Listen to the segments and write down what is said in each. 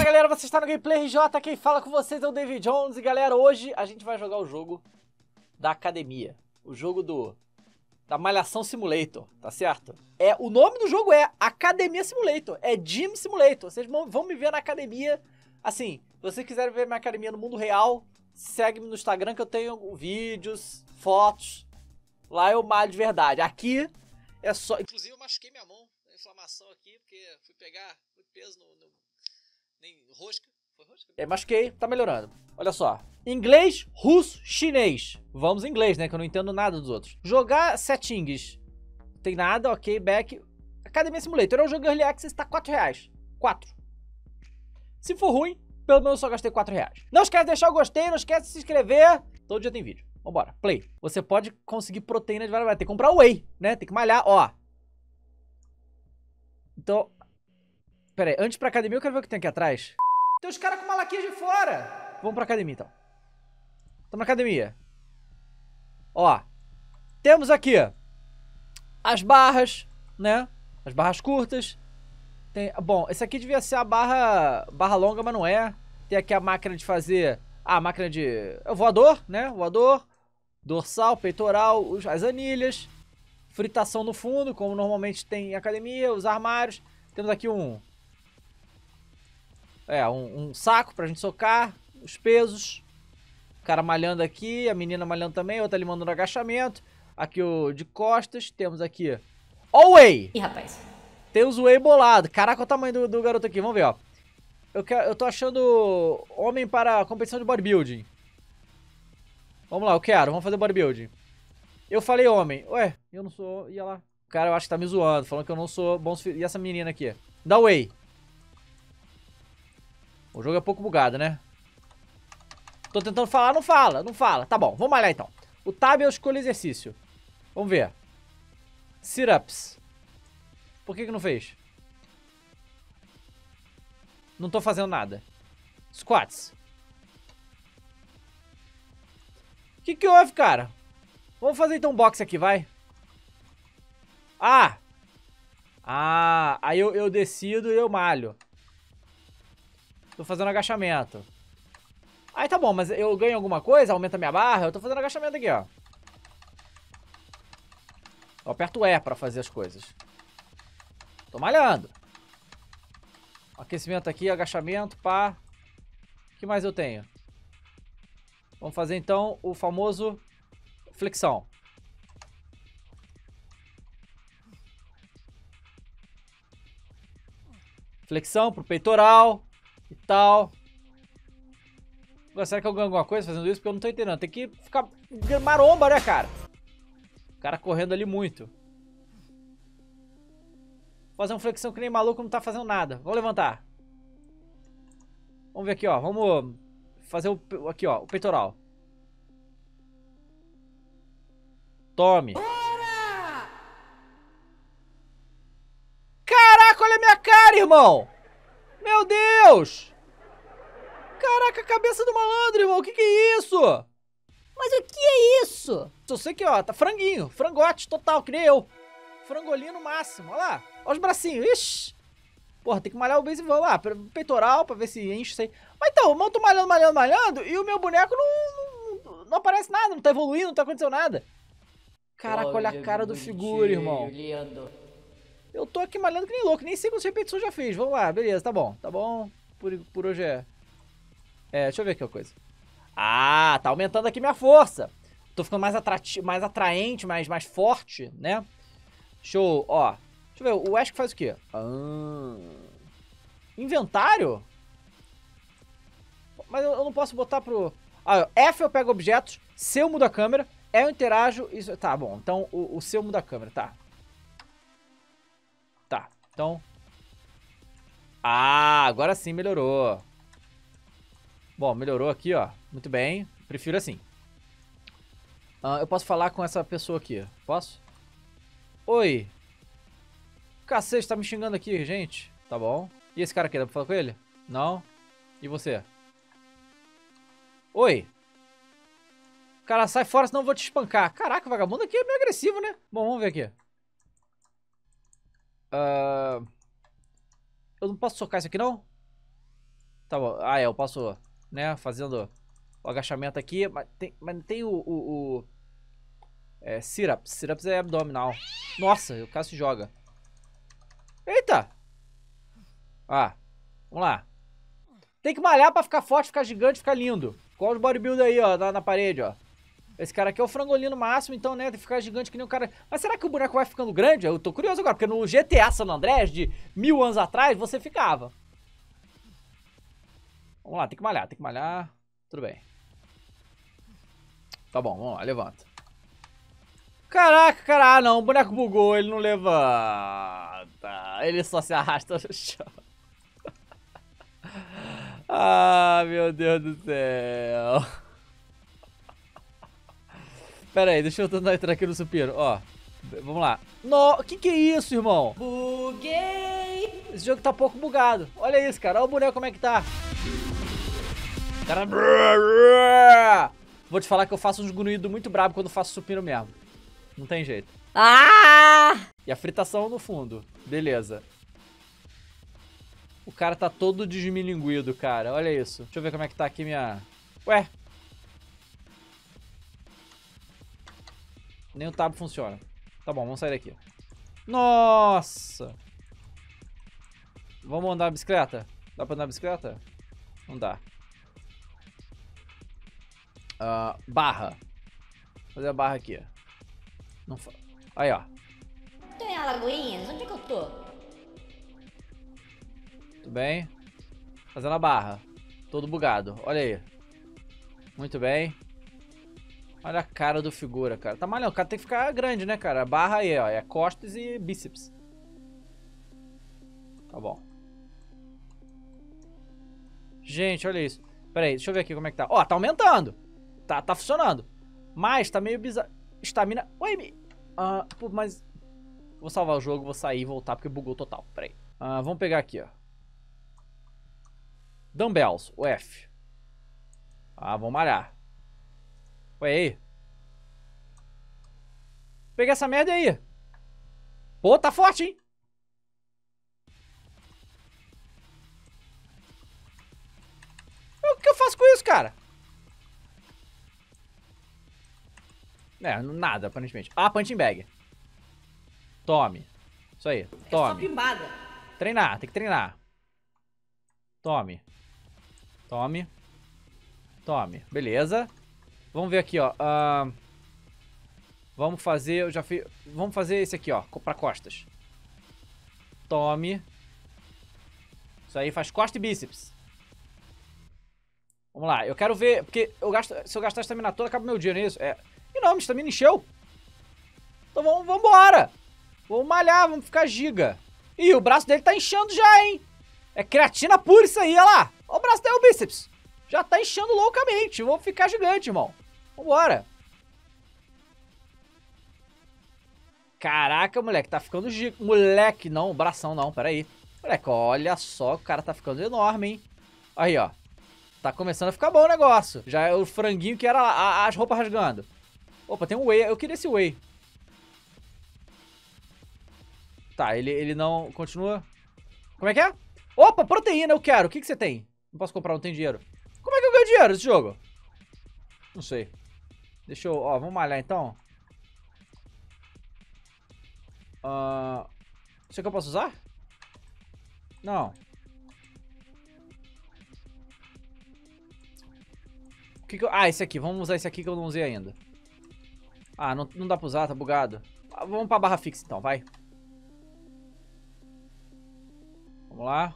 galera, você está no Gameplay RJ, quem fala com vocês é o David Jones. E galera, hoje a gente vai jogar o jogo da academia. O jogo da Malhação Simulator, tá certo? O nome do jogo é Academia Simulator, é Gym Simulator. Vocês vão me ver na academia. Assim, se vocês quiserem ver minha academia no mundo real, segue-me no Instagram que eu tenho vídeos, fotos. Lá eu malho de verdade. Aqui é só... Inclusive eu machuquei minha mão, inflamação aqui, porque fui pegar muito peso nem rosca. Foi rosca? Machuquei, tá melhorando. Olha só. Inglês, russo, chinês. Vamos em inglês, né? Que eu não entendo nada dos outros. Jogar settings. Tem nada, ok, back. Academia Simulator. É um jogo Early Access, tá R$4. 4. Se for ruim, pelo menos eu só gastei R$4. Não esquece de deixar o gostei, não esquece de se inscrever. Todo dia tem vídeo. Vambora, play. Você pode conseguir proteína de várias maneiras. Tem que comprar whey, né? Tem que malhar, ó. Então... Pera aí, antes pra academia eu quero ver o que tem aqui atrás. Tem os caras com malaquia de fora. Vamos pra academia, então. Estamos na academia. Ó. Temos aqui as barras, né? As barras curtas. Bom, esse aqui devia ser a barra longa, mas não é. Tem aqui a máquina de fazer... a máquina de... é o voador, né? Voador. Dorsal, peitoral, as anilhas. Fritação no fundo, como normalmente tem em academia. Os armários. Temos aqui um saco pra gente socar. Os pesos. O cara malhando aqui. A menina malhando também. Outra ali mandando agachamento. Aqui o de costas. Temos aqui... ó o whey! Ih, rapaz. Tem o whey bolado. Caraca, olha o tamanho do garoto aqui. Vamos ver, ó. Eu tô achando homem para competição de bodybuilding. Vamos lá, eu quero. Vamos fazer bodybuilding. Eu falei homem. Ué, eu não sou... ia lá. O cara, eu acho que tá me zoando. Falando que eu não sou bom... E essa menina aqui? Dá whey. O jogo é pouco bugado, né? Tô tentando falar, não fala, não fala. Tá bom, vamos malhar então. O tab eu escolho exercício. Vamos ver. Sit-ups. Por que não fez? Não tô fazendo nada. Squats. O que houve, cara? Vamos fazer então um boxe aqui, vai. Aí eu decido e eu malho. Tô fazendo agachamento. Aí tá bom, mas eu ganho alguma coisa? Aumenta minha barra? Eu tô fazendo agachamento aqui, ó. Eu aperto o E pra fazer as coisas. Tô malhando. Aquecimento aqui, agachamento, pá. O que mais eu tenho? Vamos fazer então o famoso flexão. Flexão pro peitoral e tal. Agora, será que eu ganho alguma coisa fazendo isso? Porque eu não tô entendendo. Tem que ficar maromba, né, cara? O cara correndo ali muito. Fazer uma flexão que nem maluco, não tá fazendo nada. Vamos levantar. Vamos ver aqui, ó. Vamos fazer aqui, ó, o peitoral. Tome. Bora! Caraca, olha a minha cara, irmão! Meu Deus! Caraca, a cabeça do malandro, irmão. O que é isso? Mas o que é isso? Eu sei que, ó, tá franguinho. Frangote total, que nem eu. Frangolino máximo, olha lá. Olha os bracinhos, ixi. Porra, tem que malhar o beisebol lá, peitoral, pra ver se enche isso aí. Mas então, eu tô malhando, e o meu boneco não aparece nada, não tá evoluindo, não tá acontecendo nada. Caraca, olha a cara do figura, irmão. Eu tô aqui malhando que nem louco, nem sei quantas repetições já fiz. Vamos lá, beleza, tá bom. Tá bom, por hoje é... deixa eu ver aqui uma coisa. Tá aumentando aqui minha força. Tô ficando mais atraente, mais forte, né? Show, ó. Deixa eu ver, o Ash faz o quê? Inventário? Mas eu não posso botar pro... F eu pego objetos, C eu mudo a câmera, E eu interajo... Isso... Tá, bom, então o C eu mudo a câmera, tá. Tá, então... agora sim melhorou. Bom, melhorou aqui, ó. Muito bem, prefiro assim. Eu posso falar com essa pessoa aqui, posso? Oi. Cacete, tá me xingando aqui, gente. Tá bom. E esse cara aqui, dá pra falar com ele? Não? E você? Oi. Cara, sai fora, senão eu vou te espancar. Caraca, o vagabundo aqui é meio agressivo, né? Bom, vamos ver aqui. Eu não posso socar isso aqui, não? Tá bom. Ah, eu posso, né, fazendo o agachamento aqui. Mas não tem sit-ups. Sit-ups é abdominal. Nossa, o cara se joga. Eita! Ah, vamos lá. Tem que malhar pra ficar forte, ficar gigante, ficar lindo. Igual os bodybuilder aí, ó, na parede, ó. Esse cara aqui é o frangolino máximo, então, né, tem que ficar gigante que nem o cara... Mas será que o boneco vai ficando grande? Eu tô curioso agora, porque no GTA San Andreas, de 1000 anos atrás, você ficava. Vamos lá, tem que malhar, tem que malhar. Tudo bem. Tá bom, vamos lá, levanta. Caraca, cara, ah, não, o boneco bugou, ele não levanta. Ele só se arrasta no chão. Ah, meu Deus do céu. Pera aí, deixa eu tentar entrar aqui no supino, ó. Vamos lá. No, que é isso, irmão? Buguei! Esse jogo tá pouco bugado. Olha isso, cara. Olha o boneco como é que tá. Cara... Vou te falar que eu faço uns grunhidos muito brabo quando faço supino mesmo. Não tem jeito. Ah! E a fritação no fundo. Beleza. O cara tá todo desmilinguido, cara. Olha isso. Deixa eu ver como é que tá aqui minha... Ué. Nem o tab funciona. Tá bom, vamos sair daqui. Nossa. Vamos andar de bicicleta? Dá pra andar de bicicleta? Não dá. Barra. Vou fazer a barra aqui. Não fa... Aí, ó. Tô em Alagoinhas? Onde é que eu tô? Tudo bem. Fazendo a barra. Todo bugado. Olha aí. Muito bem. Olha a cara do figura, cara. Tá malhando. O cara tem que ficar grande, né, cara? A barra aí, ó. É costas e bíceps. Tá bom. Gente, olha isso. Pera aí, deixa eu ver aqui como é que tá. Ó, tá aumentando. Tá funcionando. Mas tá meio bizarro. Estamina... Ué, pô, mas... Vou salvar o jogo, vou sair e voltar porque bugou total. Pera aí. Vamos pegar aqui, ó. Dumbbells, o F. Vamos malhar. Ué, aí. Peguei essa merda aí. Pô, tá forte, hein? O que eu faço com isso, cara? Nada, aparentemente. Punching bag. Tome. Isso aí, tome. É só pimbada. Treinar, tem que treinar. Tome. Tome. Tome. Beleza. Vamos ver aqui, ó. Vamos fazer, eu já fiz... Vamos fazer esse aqui, ó, pra costas. Tome. Isso aí faz costas e bíceps. Vamos lá, eu quero ver, porque se eu gastar a estamina toda, acaba meu dia, não é isso? E não, minha estamina encheu. Então vamos embora. Vamos malhar, vamos ficar giga. Ih, o braço dele tá inchando já, hein? É creatina pura isso aí, olha lá. Olha o braço dele, o bíceps. Já tá inchando loucamente. Vamos ficar gigante, irmão. Vambora. Caraca, moleque, tá ficando giga. Moleque, não, bração não, peraí. Moleque, olha só, o cara tá ficando enorme, hein? Aí, ó. Tá começando a ficar bom o negócio. Já é o franguinho que era as roupas rasgando. Opa, tem um whey. Eu queria esse whey. Tá, ele não... Continua. Como é que é? Opa, proteína, eu quero. O que você tem? Não posso comprar, não tem dinheiro. Como é que eu ganho dinheiro nesse jogo? Não sei. Deixa eu... Ó, vamos malhar então. Isso aqui eu posso usar? Não. Esse aqui. Vamos usar esse aqui que eu não usei ainda. Não dá pra usar, tá bugado. Vamos pra barra fixa então, vai. Vamos lá.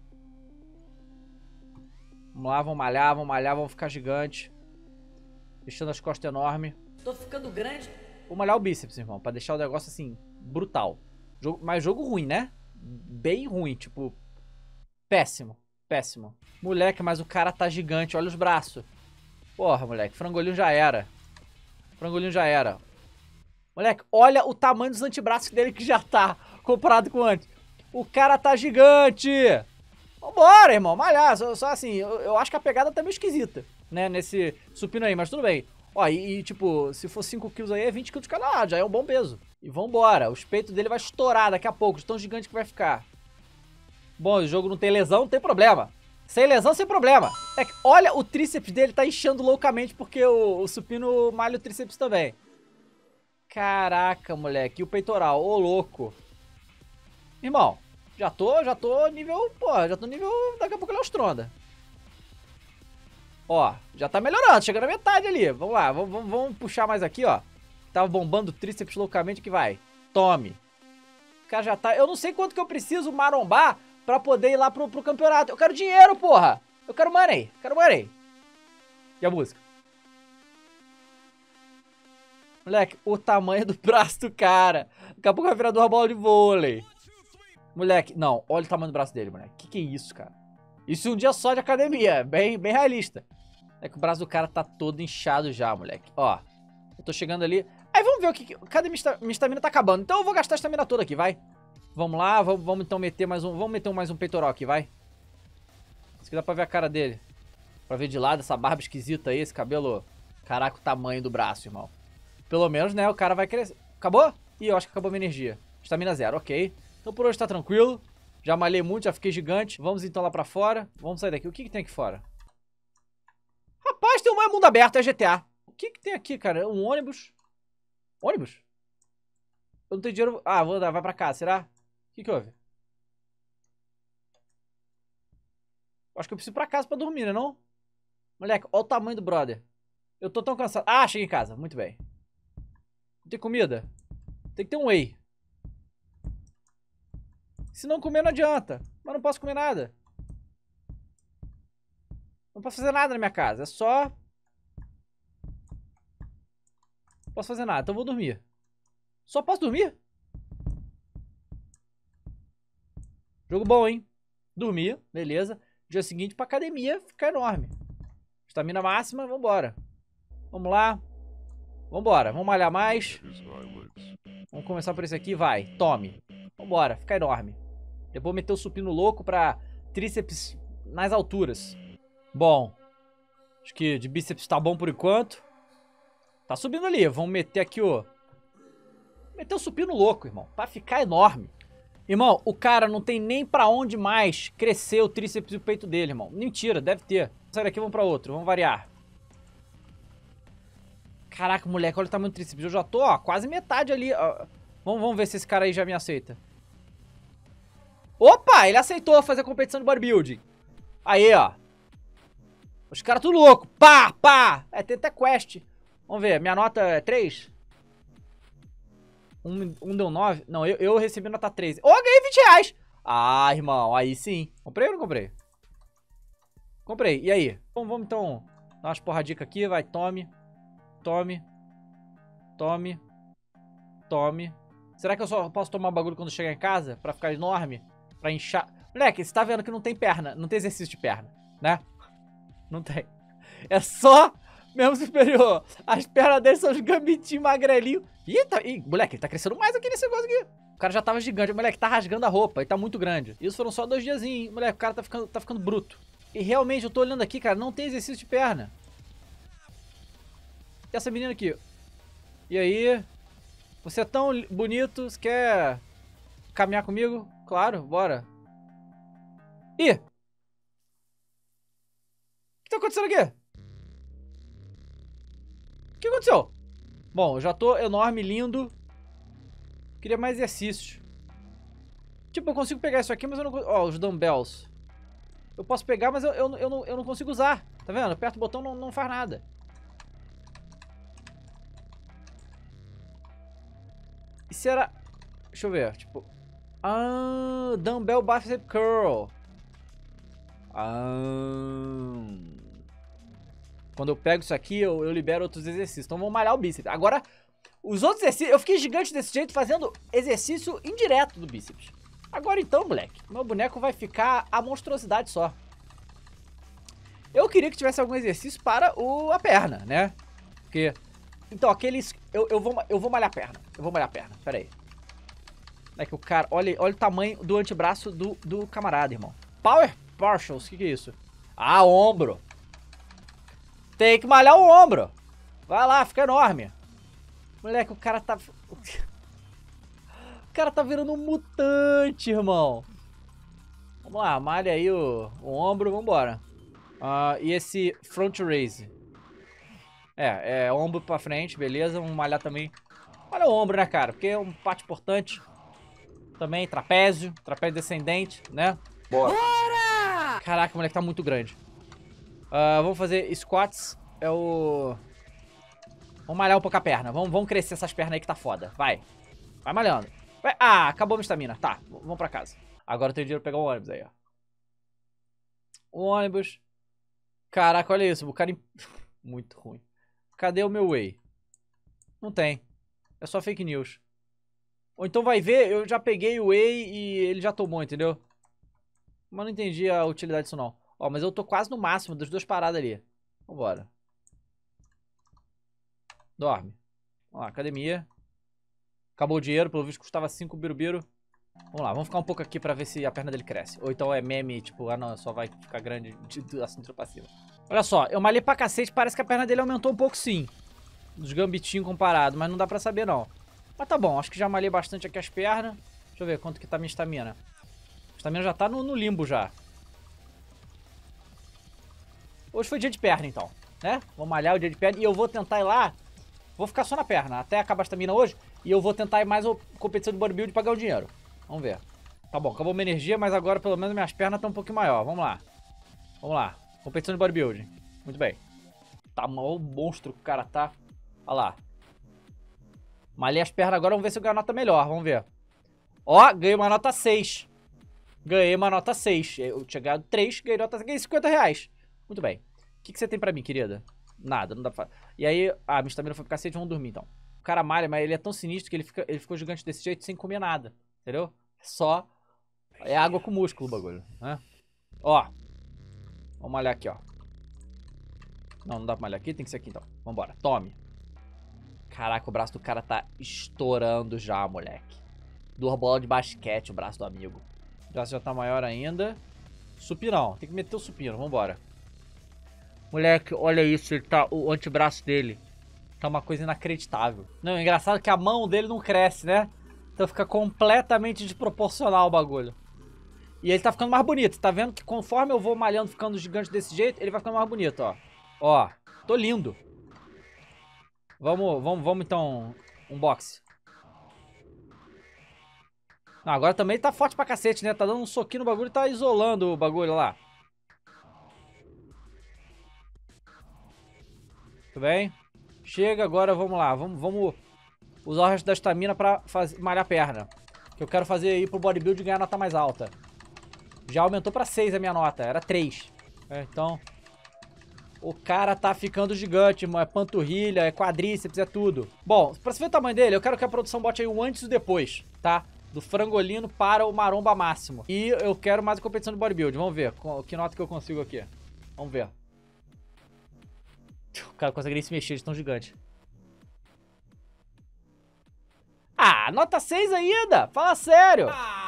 Vamos lá, vamos malhar, vamos ficar gigante. Deixando as costas enormes. Tô ficando grande. Vou malhar o bíceps, irmão, pra deixar o negócio assim, brutal. Mas jogo ruim, né? Bem ruim, tipo... Péssimo, péssimo. Moleque, mas o cara tá gigante, olha os braços. Porra, moleque, frangolinho já era. Frangolinho já era. Moleque, olha o tamanho dos antebraços dele que já tá comparado com antes. O cara tá gigante. Vambora, irmão, malhar. Só assim, eu acho que a pegada tá meio esquisita, né, nesse supino aí, mas tudo bem. Ó, tipo, se for 5 quilos aí, é 20 quilos de cada lado, já é um bom peso. E vambora, os peitos dele vai estourar daqui a pouco, de tão gigante que vai ficar. Bom, o jogo não tem lesão, não tem problema. Sem lesão, sem problema. É que, olha, o tríceps dele tá inchando loucamente porque o supino malha o tríceps também. Caraca, moleque. E o peitoral? Ô, louco. Irmão, já tô nível... Pô, já tô nível... Daqui a pouco ele é Ostronda. Ó, já tá melhorando. Chegando na metade ali. Vamos lá, vamos puxar mais aqui, ó. Tava bombando o tríceps loucamente que vai. Tome. O cara já tá... Eu não sei quanto que eu preciso marombar pra poder ir lá pro campeonato. Eu quero dinheiro, porra. Eu quero money. Quero money. E a música? Moleque, o tamanho do braço do cara. Daqui a pouco vai virar duas bolas de vôlei. Moleque, não. Olha o tamanho do braço dele, moleque. Que é isso, cara? Isso um dia só de academia. Bem realista. É que o braço do cara tá todo inchado já, moleque. Ó. Eu tô chegando ali. Aí vamos ver o que... Cadê minha estamina? Tá acabando. Então eu vou gastar a estamina toda aqui, vai. Vamos lá. Vamos então meter mais um... Vamos meter mais um peitoral aqui, vai. Isso aqui dá pra ver a cara dele. Pra ver de lado essa barba esquisita aí. Esse cabelo... Caraca, o tamanho do braço, irmão. Pelo menos, né? O cara vai crescer. Acabou? Ih, eu acho que acabou a minha energia. Estamina 0, ok. Então por hoje tá tranquilo. Já malhei muito, já fiquei gigante. Vamos então lá pra fora. Vamos sair daqui. O que que tem aqui fora? Rapaz, tem um mundo aberto, é GTA. O que que tem aqui, cara? Um ônibus? Ônibus? Eu não tenho dinheiro... Ah, vou andar, vai pra cá, será? O que que houve? Acho que eu preciso ir pra casa pra dormir, né não? Moleque, olha o tamanho do brother. Eu tô tão cansado. Ah, cheguei em casa, muito bem. Não tem comida? Tem que ter um whey. Se não comer não adianta. Mas não posso comer nada. Não posso fazer nada na minha casa. É só... Não posso fazer nada, então eu vou dormir. Só posso dormir? Jogo bom, hein? Dormir, beleza. Dia seguinte pra academia ficar enorme. Estamina máxima, vambora. Vamos lá. Vambora, vamos malhar mais. Vamos começar por esse aqui, vai. Tome. Vambora, ficar enorme. Depois meter o supino louco pra tríceps nas alturas. Bom. Acho que de bíceps tá bom por enquanto. Tá subindo ali. Vamos meter aqui o... Meter o supino louco, irmão. Pra ficar enorme. Irmão, o cara não tem nem pra onde mais crescer o tríceps e o peito dele, irmão. Mentira, deve ter. Sai daqui, vamos pra outro. Vamos variar. Caraca, moleque, olha o tamanho do tríceps. Eu já tô, ó, quase metade ali. Ó. Vamos ver se esse cara aí já me aceita. Opa, ele aceitou fazer a competição de bodybuilding. Aí, ó. Os caras tudo louco. Pá, pá. É, tem até quest. Vamos ver, minha nota é 3? Um deu 9? Não, eu recebi nota 3. Ó, ganhei 20 reais. Ah, irmão, aí sim. Comprei ou não comprei? Comprei, e aí? Vamos então dar umas porradicas aqui, vai, tome. Tome. Tome. Tome. Será que eu só posso tomar bagulho quando chegar em casa? Pra ficar enorme? Pra inchar? Moleque, você tá vendo que não tem perna. Não tem exercício de perna, né? Não tem. É só membro superior. As pernas dele são os gambitinhos magrelinhos. Ih, tá... Ih, moleque, ele tá crescendo mais aqui nesse negócio aqui. O cara já tava gigante. Moleque, tá rasgando a roupa. Ele tá muito grande. Isso foram só 2 diazinhos, hein? Moleque, o cara tá ficando bruto. E realmente, eu tô olhando aqui, cara, não tem exercício de perna. E essa menina aqui? E aí? Você é tão bonito, você quer caminhar comigo? Claro, bora. Ih! O que tá acontecendo aqui? O que aconteceu? Bom, eu já tô enorme, lindo. Queria mais exercícios. Tipo, eu consigo pegar isso aqui, mas eu não consigo... Ó, os dumbbells. Eu posso pegar, mas eu não consigo usar. Tá vendo? Aperto o botão, não faz nada. E será... Deixa eu ver, tipo... Ah, dumbbell bicep curl. Quando eu pego isso aqui, eu libero outros exercícios. Então vamos malhar o bíceps. Agora, os outros exercícios... Eu fiquei gigante desse jeito fazendo exercício indireto do bíceps. Agora então, moleque, meu boneco vai ficar a monstruosidade só. Eu queria que tivesse algum exercício para a perna, né? Porque... Então, aqueles... Eu vou malhar a perna. Eu vou malhar a perna, pera aí. É que o cara... Olha o tamanho do antebraço do camarada, irmão. Power partials, o que é isso? Ah, ombro. Tem que malhar o ombro. Vai lá, fica enorme. Moleque, o cara tá... O cara tá virando um mutante, irmão. Vamos lá, malha aí o ombro, vambora. E esse front raise. É ombro pra frente, beleza. Vamos malhar também. Olha o ombro, né, cara? Porque é um parte importante. Também, trapézio descendente, né? Bora! Caraca, o moleque tá muito grande. Vamos fazer squats. Vamos malhar um pouco a perna. Vamos crescer essas pernas aí que tá foda. Vai malhando. Vai. Acabou a minha estamina. Tá, vamos pra casa. Agora eu tenho dinheiro pra pegar um ônibus aí, ó. O ônibus. Caraca, olha isso. O cara... Muito ruim. Cadê o meu whey? Não tem. É só fake news. Ou então vai ver, eu já peguei o whey e ele já tomou, entendeu? Mas não entendi a utilidade disso não. Ó, mas eu tô quase no máximo das duas paradas ali. Vambora. Dorme. Vamos lá, academia. Acabou o dinheiro, pelo visto custava 5 birubiru. Vamos lá, vamos ficar um pouco aqui pra ver se a perna dele cresce. Ou então é meme, tipo, não, só vai ficar grande da cintura pra cima. Olha só, eu malhei pra cacete, parece que a perna dele aumentou um pouco sim. Dos gambitinhos comparado, mas não dá pra saber não. Mas tá bom, acho que já malhei bastante aqui as pernas. Deixa eu ver quanto que tá minha estamina. A estamina já tá no limbo já. Hoje foi dia de perna então, né? Vou malhar o dia de perna e eu vou tentar ir lá. Vou ficar só na perna, até acabar a estamina hoje. E eu vou tentar ir mais a competição de bodybuilding e pagar o dinheiro. Vamos ver. Tá bom, acabou minha energia, mas agora pelo menos minhas pernas estão um pouquinho maior. Vamos lá. Vamos lá. Competição de bodybuilding. Muito bem. Tá mal monstro que o cara tá. Olha lá. Malhei as pernas agora, vamos ver se eu ganho nota melhor. Vamos ver. Ó, ganhei uma nota 6. Ganhei uma nota 6. Eu tinha ganhado 3, ganhei nota 6. Ganhei 50 reais. Muito bem. O que você tem pra mim, querida? Nada, não dá pra... E aí, minha estamina foi pro cacete, vamos dormir então. O cara malha, mas ele é tão sinistro que ele ficou gigante desse jeito sem comer nada. Entendeu? Só... É água com músculo o bagulho, né? Ó. Vamos malhar aqui, ó. Não dá pra malhar aqui, tem que ser aqui então. Vambora, tome. Caraca, o braço do cara tá estourando já, moleque. Duas bolas de basquete o braço do amigo. O braço já tá maior ainda. Supinão, tem que meter o supino, vambora. Moleque, olha isso, ele tá, o antebraço dele tá uma coisa inacreditável. Não, é engraçado que a mão dele não cresce, né? Então fica completamente desproporcional o bagulho. E ele tá ficando mais bonito, tá vendo que conforme eu vou malhando, ficando gigante desse jeito, ele vai ficando mais bonito, ó. Ó, tô lindo. Vamos então, unboxing. Agora também tá forte pra cacete, né? Tá dando um soquinho no bagulho e tá isolando o bagulho lá. Tudo bem? Chega, agora vamos lá. Vamos usar o resto da estamina pra malhar a perna. Que eu quero fazer aí pro bodybuild e ganhar nota mais alta. Já aumentou pra 6 a minha nota, era 3. Então... O cara tá ficando gigante, mano. É panturrilha, é quadríceps, é tudo. Bom, pra você ver o tamanho dele, eu quero que a produção bote aí o antes e o depois, tá? Do frangolino para o maromba máximo. E eu quero mais a competição de bodybuilding. Vamos ver que nota que eu consigo aqui. Vamos ver. O cara consegue nem se mexer de tão gigante. Nota 6 ainda! Fala sério!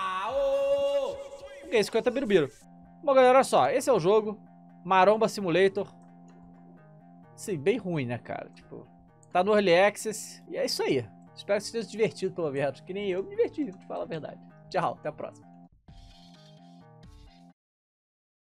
Ganhei 50 birubiru. Bom, galera, olha só. Esse é o jogo. Maromba Simulator. Sim, bem ruim, né, cara? Tipo, tá no Early Access. E é isso aí. Espero que você tenha se divertido, pelo menos. Que nem eu me diverti, pra falar a verdade. Tchau, até a próxima.